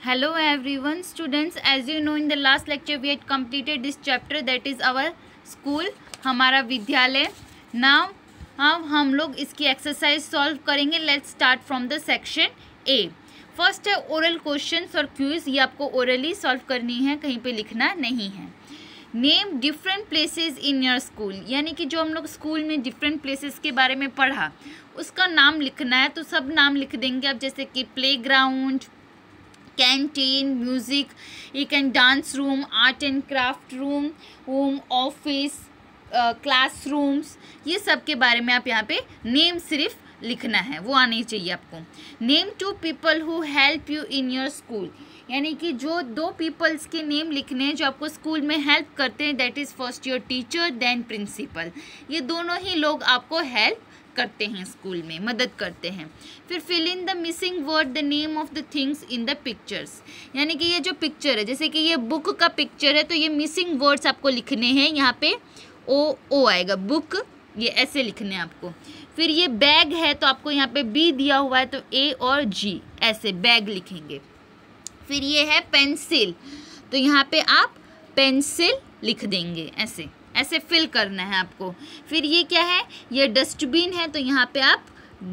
Hello everyone students, as you know in the last lecture we had completed this chapter, that is our school, हमारा विद्यालय. Now अब हम लोग इसकी exercise solve करेंगे. Let's start from the section A. First है oral questions और क्यूज. ये आपको ओरली सॉल्व करनी है, कहीं पे लिखना नहीं है. Name different places in your school, यानी कि जो हम लोग स्कूल में डिफरेंट प्लेसेस के बारे में पढ़ा उसका नाम लिखना है. तो सब नाम लिख देंगे आप, जैसे कि playground, canteen, music, you can dance room, art and craft room, home office, classrooms, ये सब के बारे में आप यहाँ पे नेम सिर्फ लिखना है, वो आनी चाहिए आपको. Name 2 people who help you in your school, यानी कि जो 2 पीपल्स के नेम लिखने हैं जो आपको स्कूल में हेल्प करते हैं. That is first your teacher then principal. ये दोनों ही लोग आपको हेल्प करते हैं, स्कूल में मदद करते हैं. फिर fill in the missing word the name of the things in the pictures, यानी कि ये जो पिक्चर है, जैसे कि ये बुक का पिक्चर है तो ये मिसिंग वर्ड्स आपको लिखने हैं. यहाँ पे ओ आएगा, बुक, ये ऐसे लिखने हैं आपको. फिर ये बैग है तो आपको यहाँ पे बी दिया हुआ है तो ए और जी, ऐसे बैग लिखेंगे. फिर ये है पेंसिल, तो यहाँ पे आप पेंसिल लिख देंगे, ऐसे ऐसे फिल करना है आपको. फिर ये क्या है, ये डस्टबिन है तो यहाँ पे आप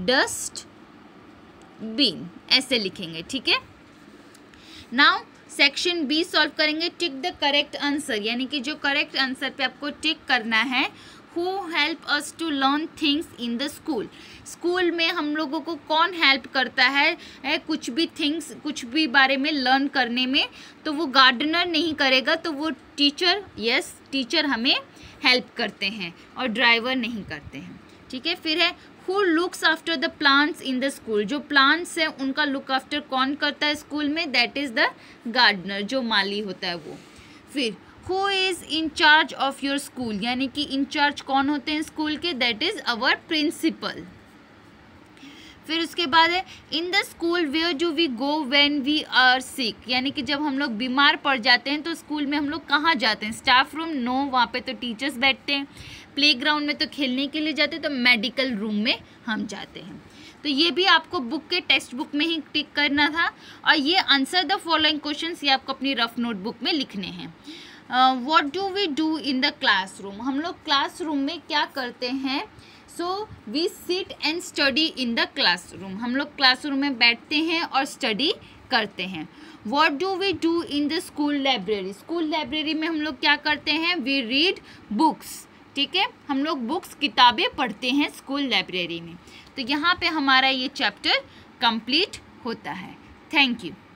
डस्टबिन ऐसे लिखेंगे. ठीक है. नाउ सेक्शन बी सॉल्व करेंगे. टिक द करेक्ट आंसर, यानी कि जो करेक्ट आंसर पे आपको टिक करना है. Who help us to learn things in the school, school में हम लोगों को कौन हेल्प करता है कुछ भी थिंग्स, कुछ भी बारे में लर्न करने में. तो वो गार्डनर नहीं करेगा, तो वो टीचर, यस टीचर हमें हेल्प करते हैं और ड्राइवर नहीं करते हैं. ठीक है. फिर है who looks after the plants in the school, जो प्लांट्स हैं उनका लुक आफ्टर कौन करता है स्कूल में, दैट इज़ द गार्डनर, जो माली होता है वो. फिर who is in charge of your school, यानी कि इंचार्ज कौन होते हैं स्कूल के, दैट इज़ अवर प्रिंसिपल. फिर उसके बाद है in the school where do we go when we are sick, यानी कि जब हम लोग बीमार पड़ जाते हैं तो स्कूल में हम लोग कहाँ जाते हैं. स्टाफ रूम, नो, वहाँ पे तो टीचर्स बैठते हैं. प्ले ग्राउंड में तो खेलने के लिए जाते हैं, तो मेडिकल रूम में हम जाते हैं. तो ये भी आपको बुक के टेक्स्ट बुक में ही टिक करना था. और ये आंसर द फॉलोइंग क्वेश्चंस, ये आपको अपनी रफ नोटबुक में लिखने हैं. What do we do in the classroom, हम लोग क्लासरूम में क्या करते हैं. So we sit and study in the classroom, हम लोग क्लासरूम में बैठते हैं और स्टडी करते हैं. What do we do in the school library, school library में हम लोग क्या करते हैं, वी रीड बुक्स. ठीक है, हम लोग बुक्स, किताबें पढ़ते हैं स्कूल लाइब्रेरी में. तो यहाँ पे हमारा ये चैप्टर कंप्लीट होता है. Thank you.